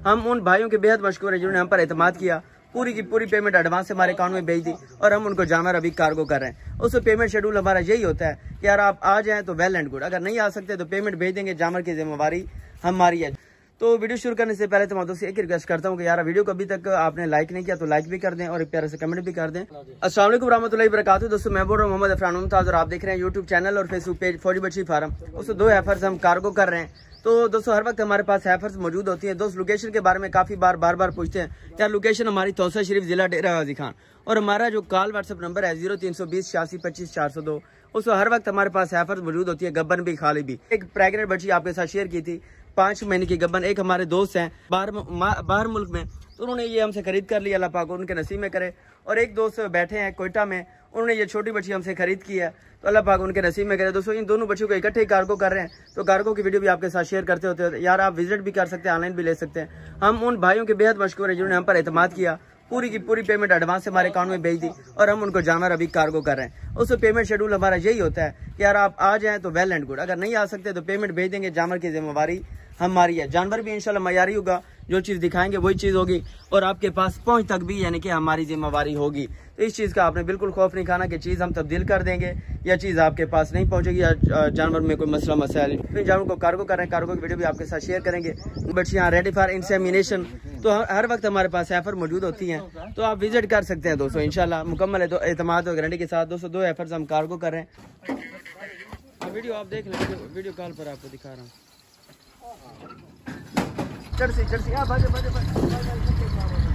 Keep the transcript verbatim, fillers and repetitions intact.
हम उन भाइयों के बेहद मशहूर हैं जिन्होंने हम पर एतमाद किया, पूरी की पूरी पेमेंट एडवांस हमारे अकाउंट में भेज दी और हम उनको जानवर अभी कार्गो कर रहे हैं। उस पेमेंट शेड्यूल हमारा यही होता है कि यार आप आ जाएं तो वेल एंड गुड, अगर नहीं आ सकते तो पेमेंट भेज देंगे, जानवर की जिम्मेवारी हमारी है। तो वीडियो शुरू करने से पहले तो मैं दोस्तों एक रिक्वेस्ट करता हूँ कि यार वीडियो को अभी तक आपने लाइक नहीं किया तो लाइक भी कर दें और एक प्यारे से कमेंट भी कर दें। अस्सलाम वालेकुम रहमतुल्लाहि व बरकातहू। दोस्तों मैं बोल रहा हूँ मोहम्मद अफरान मुमताज और आप देख रहे हैं यूट्यूब चैनल और Facebook page Fauji Bachchi farm. दोस्तों दो हेफर्स हम कार्गो कर रहे हैं। तो दोस्तों हर वक्त हमारे पास हेफर्स मौजूद होती हैं। दोस्त लोकेशन के बारे में काफी बार बार बार पूछते हैं। यार लोकेशन हमारी तौसा शरीफ जिला डेरा गाजी खान और हमारा जो कॉल व्हाट्सएप नंबर है जीरो तीन सौ बीस छियासी पच्चीस चार सौ दो। उस हर वक्त हमारे पास हेफर्स मौजूद होती है, गब्बन भी खाली भी। एक प्रेगनेंट बच्ची आपके साथ शेयर की थी, पाँच महीने की गब्बन। एक हमारे दोस्त हैं बाहर बाहर मुल्क में, तो उन्होंने ये हमसे खरीद कर लिया, अल्लाह पाक उनके नसीब में करे। और एक दोस्त बैठे हैं कोयटा में, उन्होंने ये छोटी बच्ची हमसे खरीद की है, तो अल्लाह पाक उनके नसीब में करे। दोस्तों इन दोनों बच्चों को इकट्ठे कार्गो कर रहे हैं, तो कार्गो की वीडियो भी आपके साथ शेयर करते होते हैं। यार आप विजिट भी कर सकते हैं, ऑनलाइन भी ले सकते हैं। हम उन भाइयों के बेहद मशहूर हैं जिन्होंने हम पर एतमाद किया, पूरी की पूरी पेमेंट एडवांस हमारे अकाउंट में भेज दी और हम उनको जानवर अभी कार्गो कर रहे हैं। उस पेमेंट शेड्यूल हमारा यही होता है कि यार आप आ जाएं तो वेल एंड गुड, अगर नहीं आ सकते तो पेमेंट भेज देंगे, जानवर की जिम्मेवारी हमारी है। जानवर भी इंशाल्लाह मयारी होगा, जो चीज़ दिखाएंगे वही चीज़ होगी और आपके पास पहुंच तक भी यानी कि हमारी जिम्मेवारी होगी। तो इस चीज़ का आपने बिल्कुल खौफ नहीं खाना कि चीज़ हम तब्दील कर देंगे या चीज़ आपके पास नहीं पहुंचेगी या जानवर में कोई मसला मसाइल। फिर जानवर को कार्गो कर रहे हैं, कार्गो की वीडियो भी आपके साथ शेयर करेंगे। बच्चियाँ रेडी फॉर इंसेमिनेशन, तो हर वक्त हमारे पास एफर मौजूद होती हैं, तो आप विजिट कर सकते हैं दोस्तों। इंशाल्लाह मुकम्मल है तो एतमाद और गारंटी के साथ। दोस्तों दो एफर्स हम कार्गो कर रहे हैं। वीडियो आप देख लें, वीडियो कॉल पर आपको दिखा रहा हूँ। चढ़ सी चढ़ सी आ बाजे बाजे बाजे